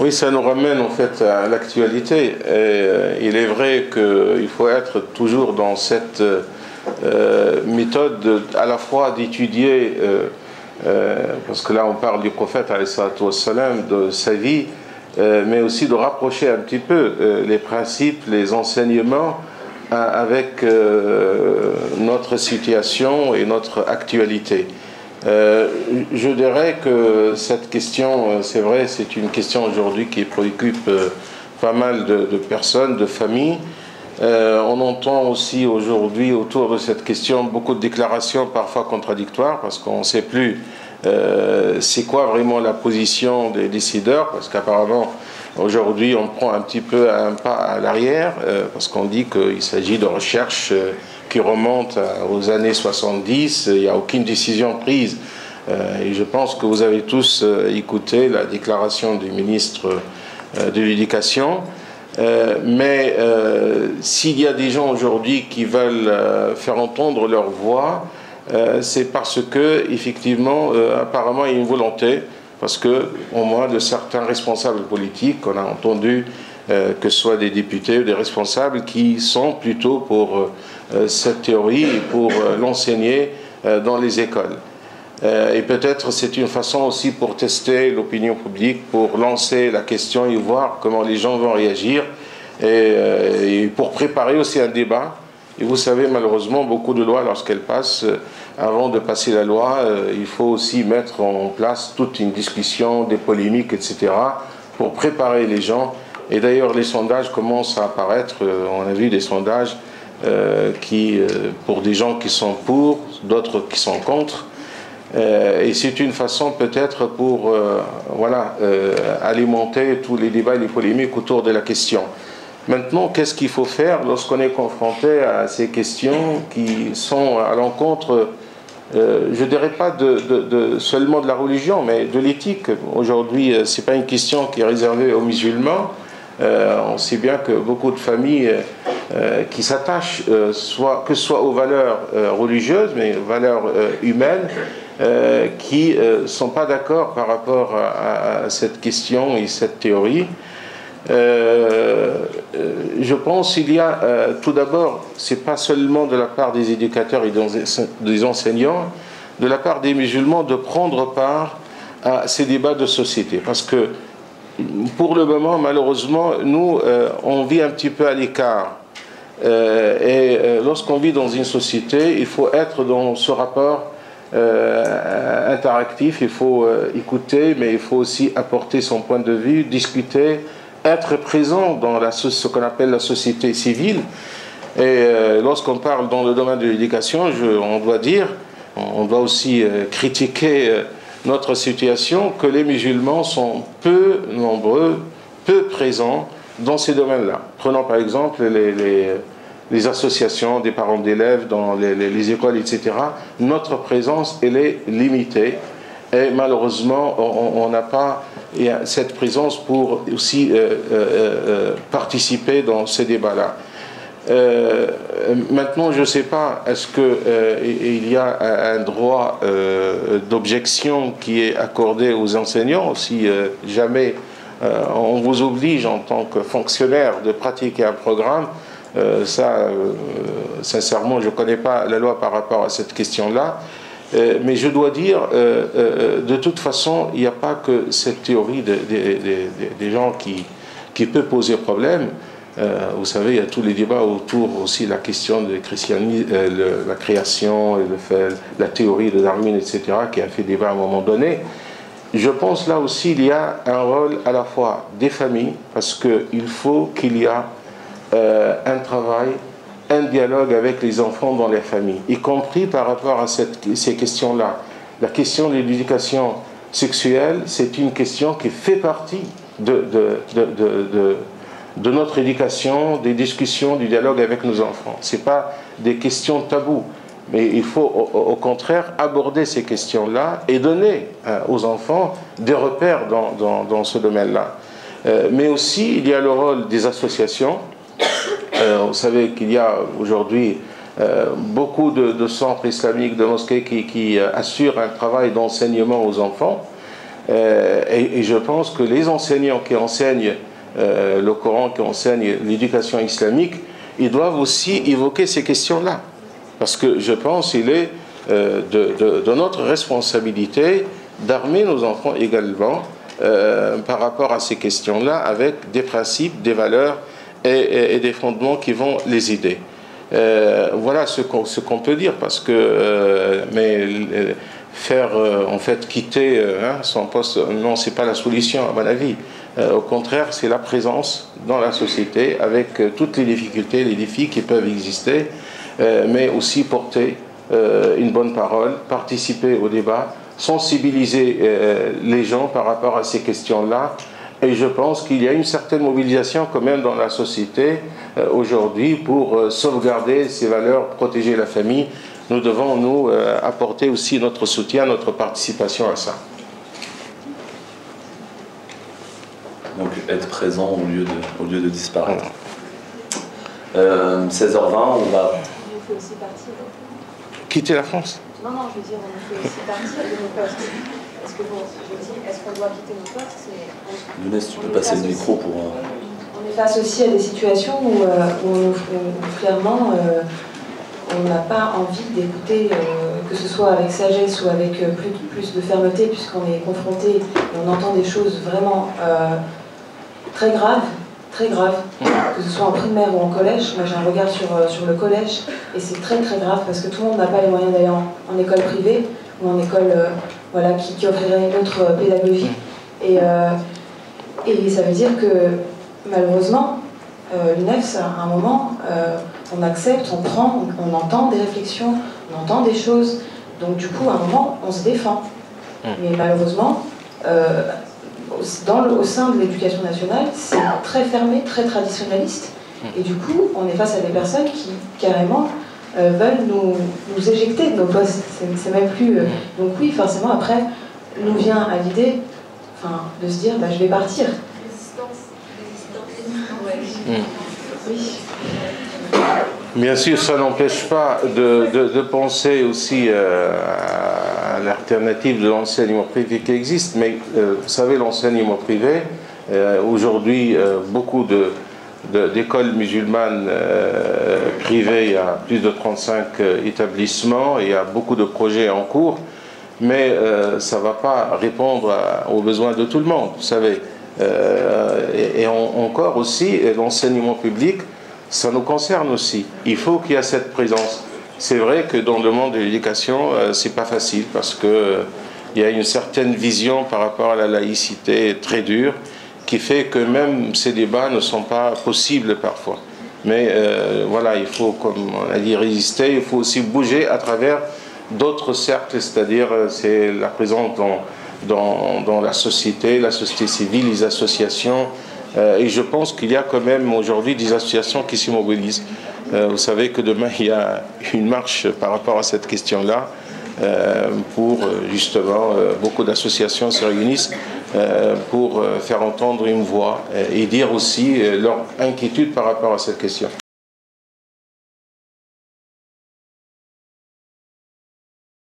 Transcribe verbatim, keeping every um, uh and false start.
Oui, ça nous ramène en fait à l'actualité. Euh, il est vrai qu'il faut être toujours dans cette euh, méthode de, à la fois d'étudier, euh, euh, parce que là on parle du prophète alayhi salatu wassalam, de sa vie, euh, mais aussi de rapprocher un petit peu euh, les principes, les enseignements euh, avec euh, notre situation et notre actualité. Euh, je dirais que cette question, c'est vrai, c'est une question aujourd'hui qui préoccupe euh, pas mal de, de personnes, de familles. Euh, on entend aussi aujourd'hui autour de cette question beaucoup de déclarations parfois contradictoires parce qu'on ne sait plus euh, c'est quoi vraiment la position des décideurs, parce qu'apparemment aujourd'hui on prend un petit peu un pas à l'arrière euh, parce qu'on dit qu'il s'agit de recherches euh, qui remontent aux années soixante-dix, il n'y a aucune décision prise. Euh, et je pense que vous avez tous euh, écouté la déclaration du ministre euh, de l'Éducation. Euh, mais euh, s'il y a des gens aujourd'hui qui veulent euh, faire entendre leur voix, euh, c'est parce que effectivement, euh, apparemment, il y a une volonté, parce que au moins de certains responsables politiques, on a entendu euh, que ce soit des députés ou des responsables qui sont plutôt pour euh, cette théorie et pour euh, l'enseigner euh, dans les écoles. Euh, et peut-être c'est une façon aussi pour tester l'opinion publique, pour lancer la question et voir comment les gens vont réagir, et, euh, et pour préparer aussi un débat. Et vous savez, malheureusement, beaucoup de lois, lorsqu'elles passent, euh, avant de passer la loi, euh, il faut aussi mettre en place toute une discussion, des polémiques, et cetera, pour préparer les gens. Et d'ailleurs, les sondages commencent à apparaître. Euh, on a vu des sondages euh, qui, euh, pour des gens qui sont pour, d'autres qui sont contre. Euh, et c'est une façon peut-être pour euh, voilà, euh, alimenter tous les débats et les polémiques autour de la question. Maintenant, qu'est-ce qu'il faut faire lorsqu'on est confronté à ces questions qui sont à l'encontre, euh, je ne dirais pas de, de, de, seulement de la religion, mais de l'éthique. Aujourd'hui, ce n'est pas une question qui est réservée aux musulmans. Euh, on sait bien que beaucoup de familles euh, qui s'attachent, euh, soit, que ce soit aux valeurs euh, religieuses, mais aux valeurs euh, humaines, Euh, qui ne euh, sont pas d'accord par rapport à, à cette question et cette théorie. Euh, euh, je pense qu'il y a euh, tout d'abord, c'est pas seulement de la part des éducateurs et des enseignants, de la part des musulmans de prendre part à ces débats de société, parce que pour le moment, malheureusement, nous euh, on vit un petit peu à l'écart. Euh, et euh, lorsqu'on vit dans une société, il faut être dans ce rapport Euh, interactif, il faut euh, écouter, mais il faut aussi apporter son point de vue, discuter, être présent dans la, ce qu'on appelle la société civile. Et euh, lorsqu'on parle dans le domaine de l'éducation, on doit dire, on doit aussi euh, critiquer euh, notre situation, que les musulmans sont peu nombreux, peu présents dans ces domaines-là. Prenons par exemple les, les les associations des parents d'élèves dans les, les, les écoles, et cetera. Notre présence, elle est limitée. Et malheureusement, on n'a pas cette présence pour aussi euh, euh, participer dans ces débats-là. Euh, maintenant, je ne sais pas, est-ce qu'il euh, y a un droit euh, d'objection qui est accordé aux enseignants si euh, jamais euh, on vous oblige en tant que fonctionnaire de pratiquer un programme? Euh, ça, euh, sincèrement, je ne connais pas la loi par rapport à cette question-là. Euh, mais je dois dire, euh, euh, de toute façon, il n'y a pas que cette théorie des de, de, de, de gens qui, qui peut poser problème. Euh, vous savez, il y a tous les débats autour aussi de la question de christianisme, euh, le, la création, et le fait, la théorie de Darwin, et cetera, qui a fait débat à un moment donné. Je pense là aussi il y a un rôle à la fois des familles, parce qu'il faut qu'il y ait Euh, un travail, un dialogue avec les enfants dans les familles, y compris par rapport à cette, ces questions-là. La question de l'éducation sexuelle, c'est une question qui fait partie de, de, de, de, de, de notre éducation, des discussions, du dialogue avec nos enfants. Ce n'est pas des questions taboues, mais il faut au, au contraire aborder ces questions-là et donner euh, aux enfants des repères dans, dans, dans ce domaine-là. Euh, mais aussi, il y a le rôle des associations. Euh, vous savez qu'il y a aujourd'hui euh, beaucoup de, de centres islamiques, de mosquées qui, qui euh, assurent un travail d'enseignement aux enfants. Euh, et, et je pense que les enseignants qui enseignent euh, le Coran, qui enseignent l'éducation islamique, ils doivent aussi évoquer ces questions-là. Parce que je pense qu'il est euh, de, de, de notre responsabilité d'armer nos enfants également euh, par rapport à ces questions-là avec des principes, des valeurs et, et, et des fondements qui vont les aider. Euh, voilà ce qu'on ce qu'on peut dire, parce que euh, mais euh, faire euh, en fait quitter euh, hein, son poste, non, c'est pas la solution à mon avis. Euh, au contraire, c'est la présence dans la société avec euh, toutes les difficultés, les défis qui peuvent exister, euh, mais aussi porter euh, une bonne parole, participer au débat, sensibiliser euh, les gens par rapport à ces questions-là. Et je pense qu'il y a une certaine mobilisation quand même dans la société euh, aujourd'hui pour euh, sauvegarder ces valeurs, protéger la famille. Nous devons, nous, euh, apporter aussi notre soutien, notre participation à ça. Donc être présent au lieu de, au lieu de disparaître. Euh, seize heures vingt, on va... Il faut aussi partir. Quitter la France? Non, non, je veux dire, on fait aussi partir de nos postes. Est-ce que bon, je dis, est-ce qu'on doit quitter nos postes? Younes, tu peux passer le micro pour... Euh... On est face aussi à des situations où, euh, où, où clairement, euh, on n'a pas envie d'écouter, euh, que ce soit avec sagesse ou avec euh, plus, plus de fermeté, puisqu'on est confronté et on entend des choses vraiment euh, très graves, très graves, que ce soit en primaire ou en collège. Moi j'ai un regard sur, euh, sur le collège et c'est très très grave parce que tout le monde n'a pas les moyens d'aller en, en école privée ou en école euh, voilà, qui, qui offrirait une autre euh, pédagogie. Et, euh, et ça veut dire que malheureusement, euh, l'U N E F S, à un moment, euh, on accepte, on prend, on, on entend des réflexions, on entend des choses. Donc du coup, à un moment, on se défend. Mais malheureusement, euh, dans le, au sein de l'éducation nationale, c'est très fermé, très traditionnaliste. Et du coup, on est face à des personnes qui, carrément, euh, veulent nous, nous éjecter de nos postes. C'est même plus... Euh, donc oui, forcément, après, nous vient à l'idée enfin, de se dire, bah, je vais partir. Résistance. Résistance. Ouais. Oui. Bien sûr, ça n'empêche pas de, de, de penser aussi euh, à l'alternative de l'enseignement privé qui existe. Mais euh, vous savez, l'enseignement privé, euh, aujourd'hui, euh, beaucoup de, de, d'écoles musulmanes euh, privées, il y a plus de trente-cinq euh, établissements, et il y a beaucoup de projets en cours, mais euh, ça ne va pas répondre à, aux besoins de tout le monde, vous savez. Euh, et, et on, encore aussi, l'enseignement public, ça nous concerne aussi. Il faut qu'il y ait cette présence. C'est vrai que dans le monde de l'éducation, euh, c'est pas facile parce que euh, il y a une certaine vision par rapport à la laïcité très dure qui fait que même ces débats ne sont pas possibles parfois. Mais euh, voilà, il faut, comme on a dit, résister. Il faut aussi bouger à travers d'autres cercles, c'est-à-dire c'est la présence dans, dans, dans la société, la société civile, les associations. Euh, et je pense qu'il y a quand même aujourd'hui des associations qui se mobilisent. Euh, vous savez que demain, il y a une marche par rapport à cette question-là euh, pour justement, euh, beaucoup d'associations se réunissent euh, pour faire entendre une voix et dire aussi leur inquiétude par rapport à cette question.